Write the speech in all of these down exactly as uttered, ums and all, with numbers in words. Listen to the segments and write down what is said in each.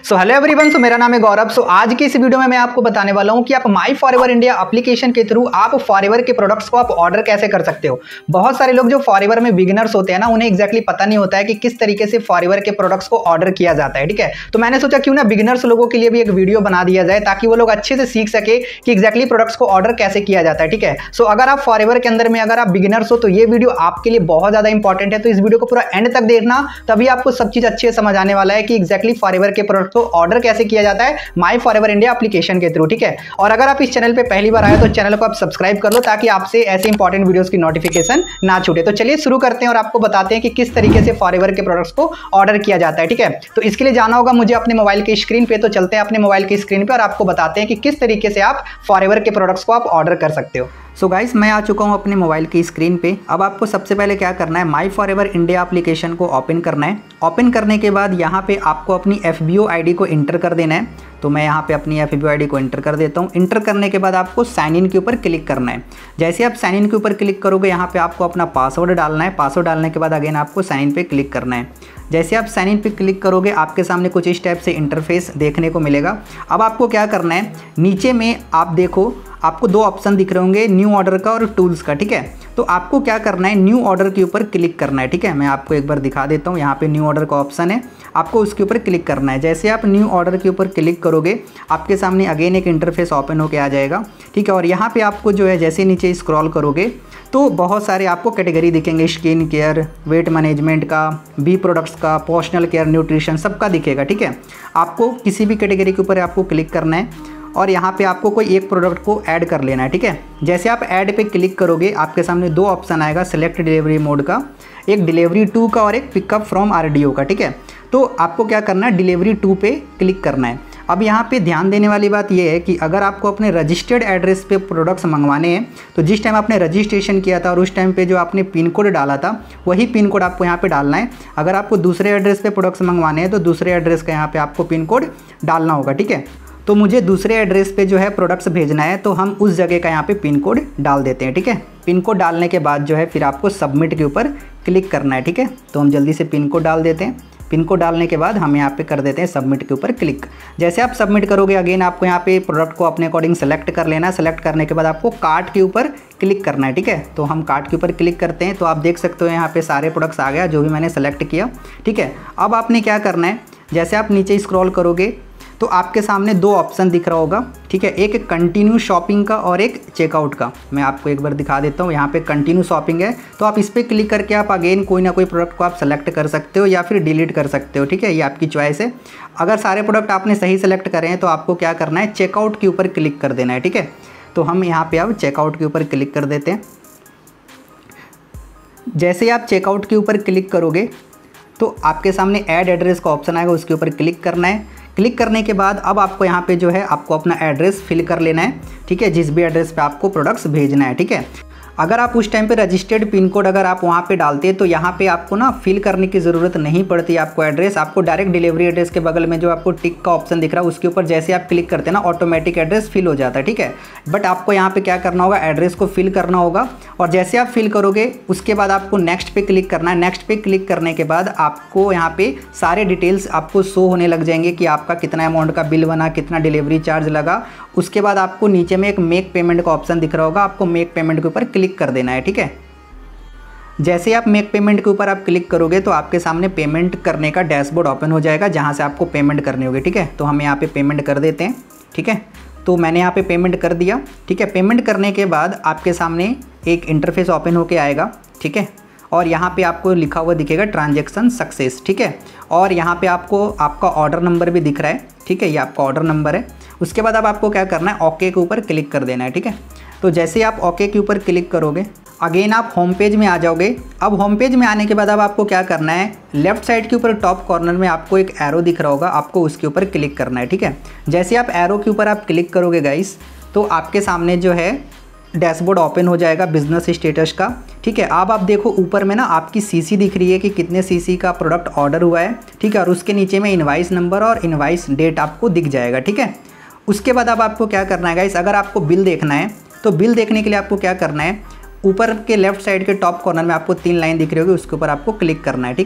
So hello everyone, सो मेरा नाम है गौरव। सो आज की इस वीडियो में मैं आपको बताने वाला हूं कि आप माई फॉरएवर इंडिया एप्लीकेशन के थ्रू आप फॉरएवर के प्रोडक्ट्स को आप ऑर्डर कैसे कर सकते हो। बहुत सारे लोग जो फॉरएवर में बिगिनर्स होते हैं ना, उन्हें एक्जैक्टली पता नहीं होता है कि किस तरीके से फॉरएवर के प्रोडक्ट्स को ऑर्डर किया जाता है। ठीक है, तो मैंने सोचा क्यों ना बिगिनर्स लोगों के लिए भी एक वीडियो बना दिया जाए ताकि वो लोग अच्छे से सीख सके कि एक्जैक्टली प्रोडक्ट्स को ऑर्डर कैसे किया जाता है। ठीक है, सो अगर आप फॉरएवर के अंदर में अगर आप बिगिनर्स हो तो ये वीडियो आपके लिए बहुत ज्यादा इंपॉर्टेंट है। तो इस वीडियो को पूरा एंड तक देखना, तभी आपको सब चीज अच्छे से समझ आने वाला है कि एक्जैक्टली फॉरएवर के प्रोडक्ट को ऑर्डर कैसे किया जाता है माई फॉरएवर इंडिया एप्लीकेशन के थ्रू। ठीक है, और अगर आप इस चैनल पे पहली बार आए तो चैनल को आप सब्सक्राइब कर लो ताकि आपसे ऐसे इंपॉर्टेंट वीडियोस की नोटिफिकेशन ना छूटे। तो चलिए शुरू करते हैं और आपको बताते हैं कि किस तरीके से फॉरएवर के प्रोडक्ट्स को ऑर्डर किया जाता है। ठीक है, तो इसके लिए जाना होगा मुझे अपने मोबाइल की स्क्रीन पे। तो चलते हैं अपने मोबाइल की स्क्रीन पे और आपको बताते हैं कि किस तरीके से आप फॉरएवर के प्रोडक्ट्स को आप ऑर्डर कर सकते हो। सो गाइस, मैं आ चुका हूं अपने मोबाइल की स्क्रीन पे। अब आपको सबसे पहले क्या करना है, माई फॉरएवर इंडिया एप्लीकेशन को ओपन करना है। ओपन करने के बाद यहाँ पे आपको अपनी F B O I D को इंटर कर देना है। तो मैं यहाँ पे अपनी F B O I D को इंटर कर देता हूँ। इंटर करने के बाद आपको साइन इन के ऊपर क्लिक करना है। जैसे आप साइन इन के ऊपर क्लिक करोगे, यहाँ पे आपको अपना पासवर्ड डालना है। पासवर्ड डालने के बाद अगेन आपको साइन इन पे क्लिक करना है। जैसे आप साइन इन पे क्लिक करोगे, आपके सामने कुछ इस टाइप से इंटरफेस देखने को मिलेगा। अब आपको क्या करना है, नीचे में आप देखो आपको दो ऑप्शन दिख रहे होंगे, न्यू ऑर्डर का और टूल्स का। ठीक है, तो आपको क्या करना है, न्यू ऑर्डर के ऊपर क्लिक करना है। ठीक है, मैं आपको एक बार दिखा देता हूँ। यहाँ पे न्यू ऑर्डर का ऑप्शन है, आपको उसके ऊपर क्लिक करना है। जैसे आप न्यू ऑर्डर के ऊपर क्लिक करोगे, आपके सामने अगेन एक इंटरफेस ओपन होकर आ जाएगा। ठीक है, और यहाँ पे आपको जो है जैसे नीचे स्क्रॉल करोगे तो बहुत सारे आपको कैटेगरी दिखेंगे, स्किन केयर, वेट मैनेजमेंट का, बी प्रोडक्ट्स का, पर्सनल केयर, न्यूट्रिशन, सबका दिखेगा। ठीक है, आपको किसी भी कैटेगरी के ऊपर आपको क्लिक करना है और यहाँ पे आपको कोई एक प्रोडक्ट को ऐड कर लेना है। ठीक है, जैसे आप ऐड पे क्लिक करोगे, आपके सामने दो ऑप्शन आएगा, सेलेक्ट डिलीवरी मोड का, एक डिलीवरी टू का और एक pickup from R D O का। ठीक है, तो आपको क्या करना है, डिलीवरी टू पे क्लिक करना है। अब यहाँ पे ध्यान देने वाली बात यह है कि अगर आपको अपने रजिस्टर्ड एड्रेस पे प्रोडक्ट्स मंगवाने हैं तो जिस टाइम आपने रजिस्ट्रेशन किया था और उस टाइम पे जो आपने पिन कोड डाला था वही पिन कोड आपको यहाँ पे डालना है। अगर आपको दूसरे एड्रेस पे प्रोडक्ट्स मंगवाने हैं तो दूसरे एड्रेस का यहाँ पे आपको पिन कोड डालना होगा। ठीक है, तो मुझे दूसरे एड्रेस पे जो है प्रोडक्ट्स भेजना है तो हम उस जगह का यहाँ पे पिन कोड डाल देते हैं। ठीक है, पिन कोड डालने के बाद जो है फिर आपको सबमिट के ऊपर क्लिक करना है। ठीक है, तो हम जल्दी से पिन कोड डाल देते हैं। पिन कोड डालने के बाद हम यहाँ पे कर देते हैं सबमिट के ऊपर क्लिक। जैसे आप सबमिट करोगे, अगेन आपको यहाँ पे प्रोडक्ट को अपने अकॉर्डिंग सेलेक्ट कर लेना है। सेलेक्ट करने के बाद आपको कार्ट के ऊपर क्लिक करना है। ठीक है, तो हम कार्ट के ऊपर क्लिक करते हैं तो आप देख सकते हो यहाँ पे सारे प्रोडक्ट्स आ गया जो भी मैंने सेलेक्ट किया। ठीक है, अब आपने क्या करना है, जैसे आप नीचे स्क्रॉल करोगे तो आपके सामने दो ऑप्शन दिख रहा होगा। ठीक है, एक कंटिन्यू शॉपिंग का और एक चेकआउट का। मैं आपको एक बार दिखा देता हूँ। यहाँ पे कंटिन्यू शॉपिंग है तो आप इस पर क्लिक करके आप अगेन कोई ना कोई प्रोडक्ट को आप सेलेक्ट कर सकते हो या फिर डिलीट कर सकते हो। ठीक है, ये आपकी चॉइस है। अगर सारे प्रोडक्ट आपने सही सेलेक्ट करें हैं तो आपको क्या करना है, चेकआउट के ऊपर क्लिक कर देना है। ठीक है, तो हम यहाँ पर अब चेकआउट के ऊपर क्लिक कर देते हैं। जैसे ही आप चेकआउट के ऊपर क्लिक करोगे तो आपके सामने ऐड एड्रेस का ऑप्शन आएगा, उसके ऊपर क्लिक करना है। क्लिक करने के बाद अब आपको यहाँ पे जो है आपको अपना एड्रेस फिल कर लेना है। ठीक है, जिस भी एड्रेस पे आपको प्रोडक्ट्स भेजना है। ठीक है, अगर आप उस टाइम पे रजिस्टर्ड पिन कोड अगर आप वहाँ पे डालते हैं तो यहाँ पे आपको ना फिल करने की ज़रूरत नहीं पड़ती। आपको एड्रेस आपको डायरेक्ट डिलीवरी एड्रेस के बगल में जो आपको टिक का ऑप्शन दिख रहा है उसके ऊपर जैसे आप क्लिक करते हैं ना, ऑटोमेटिक एड्रेस फिल हो जाता है। ठीक है, बट आपको यहाँ पे क्या करना होगा, एड्रेस को फिल करना होगा और जैसे आप फिल करोगे उसके बाद आपको नेक्स्ट पे क्लिक करना है। नेक्स्ट पे क्लिक करने के बाद आपको यहाँ पे सारे डिटेल्स आपको शो होने लग जाएंगे कि आपका कितना अमाउंट का बिल बना, कितना डिलीवरी चार्ज लगा। उसके बाद आपको नीचे में एक मेक पेमेंट का ऑप्शन दिख रहा होगा, आपको मेक पेमेंट के ऊपर क्लिक कर देना है। ठीक है, जैसे आप मेक पेमेंट के ऊपर आप क्लिक करोगे तो आपके सामने पेमेंट करने का डैशबोर्ड ओपन हो जाएगा जहां से आपको पेमेंट करनी होगी। ठीक है, तो हम यहाँ पे पेमेंट कर देते हैं। ठीक है, तो मैंने यहाँ पे पेमेंट कर दिया। ठीक है, पेमेंट करने के बाद आपके सामने एक इंटरफेस ओपन होके आएगा। ठीक है, और यहाँ पे आपको लिखा हुआ दिखेगा ट्रांजैक्शन सक्सेस। ठीक है, और यहाँ पे आपको आपका ऑर्डर नंबर भी दिख रहा है। ठीक है, ये आपका ऑर्डर नंबर है। उसके बाद अब आपको क्या करना है, ओके के ऊपर क्लिक कर देना है। ठीक है, तो जैसे आप ओके के ऊपर क्लिक करोगे अगेन आप होम पेज में आ जाओगे। अब होम पेज में आने के बाद अब आपको क्या करना है, लेफ्ट साइड के ऊपर टॉप कॉर्नर में आपको एक एरो दिख रहा होगा, आपको उसके ऊपर क्लिक करना है। ठीक है, जैसे आप एरो के ऊपर आप क्लिक करोगे गाइस तो आपके सामने जो है डैशबोर्ड ओपन हो जाएगा बिजनेस स्टेटस का। ठीक है, अब आप देखो ऊपर में ना आपकी सीसी दिख रही है कि कितने सीसी का प्रोडक्ट ऑर्डर हुआ है। ठीक है, और उसके नीचे में इनवाइस नंबर और इनवाइस डेट आपको दिख जाएगा। ठीक है, उसके बाद अब आपको क्या करना है गाइस, अगर आपको बिल देखना है तो बिल देखने के लिए आपको क्या करना है, ऊपर के लेफ्ट साइड के टॉप कॉर्नर में आपको तीन लाइन दिख रही होगी, उसके ऊपर आपको क्लिक करना है। ठीक है,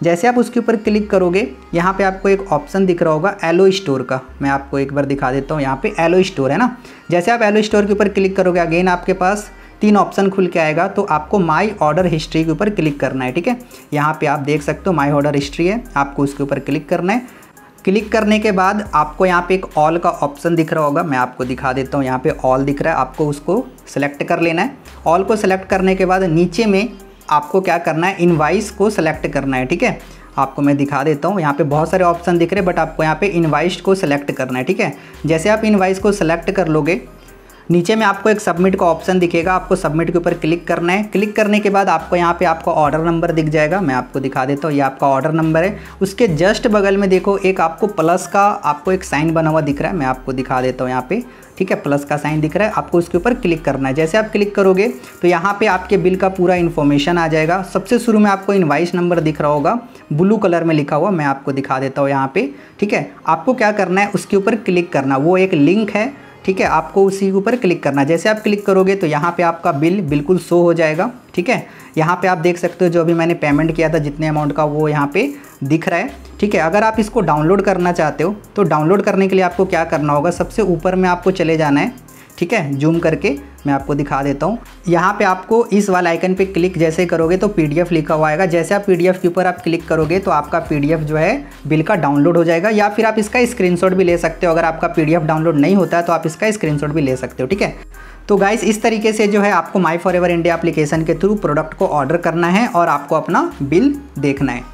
जैसे आप उसके ऊपर क्लिक करोगे यहाँ पे आपको एक ऑप्शन दिख रहा होगा एलो स्टोर का। मैं आपको एक बार दिखा देता हूँ, यहाँ पे एलो स्टोर है ना। जैसे आप एलो स्टोर के ऊपर क्लिक करोगे अगेन आपके पास तीन ऑप्शन खुल के आएगा। तो आपको माई ऑर्डर हिस्ट्री के ऊपर क्लिक करना है, ठीक है। यहाँ पे आप देख सकते हो माई ऑर्डर हिस्ट्री है, आपको उसके ऊपर क्लिक करना है। क्लिक करने के बाद आपको यहाँ पे एक ऑल का ऑप्शन दिख रहा होगा, मैं आपको दिखा देता हूँ। यहाँ पे ऑल दिख रहा है, आपको उसको सेलेक्ट कर लेना है। ऑल को सेलेक्ट करने के बाद नीचे में आपको क्या करना है, इनवाइस को सेलेक्ट करना है, ठीक है। आपको मैं दिखा देता हूँ, यहाँ पे बहुत सारे ऑप्शन दिख रहे हैं बट आपको यहाँ पे इनवाइस को सेलेक्ट करना है, ठीक है। जैसे आप इनवाइस को सेलेक्ट कर लोगे नीचे में आपको एक सबमिट का ऑप्शन दिखेगा, आपको सबमिट के ऊपर क्लिक करना है। क्लिक करने के बाद आपको यहाँ पे आपका ऑर्डर नंबर दिख जाएगा, मैं आपको दिखा देता हूँ। ये आपका ऑर्डर नंबर है। उसके जस्ट बगल में देखो एक आपको प्लस का आपको एक साइन बना हुआ दिख रहा है, मैं आपको दिखा देता हूँ यहाँ पे, ठीक है। प्लस का साइन दिख रहा है, आपको उसके ऊपर क्लिक करना है। जैसे आप क्लिक करोगे तो यहाँ पे आपके बिल का पूरा इन्फॉर्मेशन आ जाएगा। सबसे शुरू में आपको इनवाइस नंबर दिख रहा होगा ब्लू कलर में लिखा हुआ, मैं आपको दिखा देता हूँ यहाँ पे, ठीक है। आपको क्या करना है, उसके ऊपर क्लिक करना, वो एक लिंक है, ठीक है। आपको उसी के ऊपर क्लिक करना है। जैसे आप क्लिक करोगे तो यहाँ पे आपका बिल बिल्कुल शो हो जाएगा, ठीक है। यहाँ पे आप देख सकते हो जो अभी मैंने पेमेंट किया था जितने अमाउंट का वो यहाँ पे दिख रहा है, ठीक है। अगर आप इसको डाउनलोड करना चाहते हो तो डाउनलोड करने के लिए आपको क्या करना होगा, सबसे ऊपर में आपको चले जाना है, ठीक है। जूम करके मैं आपको दिखा देता हूँ। यहाँ पे आपको इस वाले आइकन पे क्लिक जैसे करोगे तो पीडीएफ लिखा हुआ आएगा। जैसे आप पीडीएफ के ऊपर आप क्लिक करोगे तो आपका पीडीएफ जो है बिल का डाउनलोड हो जाएगा, या फिर आप इसका स्क्रीनशॉट भी ले सकते हो। अगर आपका पीडीएफ डाउनलोड नहीं होता है तो आप इसका स्क्रीनशॉट भी ले सकते हो, ठीक है। तो गाइस इस तरीके से जो है आपको माई फॉरएवर इंडिया एप्लीकेशन के थ्रू प्रोडक्ट को ऑर्डर करना है और आपको अपना बिल देखना है।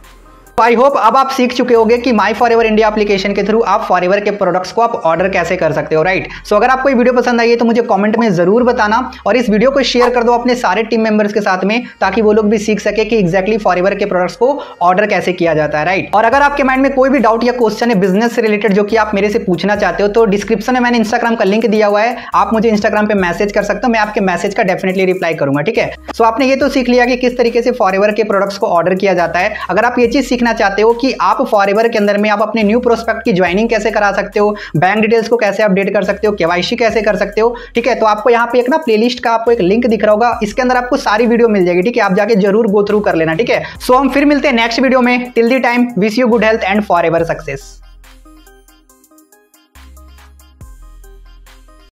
आई होप अब आप सीख चुके होंगे कि माई फॉरएवर इंडिया एप्लीकेशन के थ्रू आप फॉरएवर के प्रोडक्ट्स को आप ऑर्डर कैसे कर सकते हो, राइट। सो अगर आपको ये वीडियो पसंद आई है तो मुझे कमेंट में जरूर बताना और इस वीडियो को शेयर कर दो अपने सारे टीम मेंबर्स के साथ में, ताकि वो लोग भी सीख सके कि एग्जैक्टली फॉरएवर के प्रोडक्ट्स को ऑर्डर कैसे किया जाता है, राइट। और अगर आपके माइंड में कोई भी डाउट या क्वेश्चन है बिजनेस से रिलेटेड जो कि आप मेरे से पूछना चाहते हो तो डिस्क्रिप्शन में मैंने इंस्टाग्राम का लिंक दिया हुआ है, आप मुझे इंस्टाग्राम पे मैसेज कर सकते हो, मैं आपके मैसेज का डेफिनेटली रिप्लाई करूंगा, ठीक है। सो आपने ये तो सीख लिया कि किस तरीके से फॉरएवर के प्रोडक्ट्स को ऑर्डर किया जाता है। अगर आप ये चीज सीखना चाहते हो कि आप फॉरएवर के अंदर में आप अपने न्यू प्रोस्पेक्ट की ज्वाइनिंग कैसे करा सकते हो, बैंक डिटेल्स को कैसे अपडेट कर सकते हो, केवाईसी कैसे कर सकते हो, ठीक है। तो आपको यहाँ पे एक ना प्लेलिस्ट का आपको एक लिंक दिख रहा होगा, इसके अंदर आपको सारी वीडियो मिल जाएगी, ठीक है। आप जाके जरूर गो थ्रू कर लेना, ठीक है। सो हम फिर मिलते हैं नेक्स्ट वीडियो में। Till the time wish you good health and Forever success.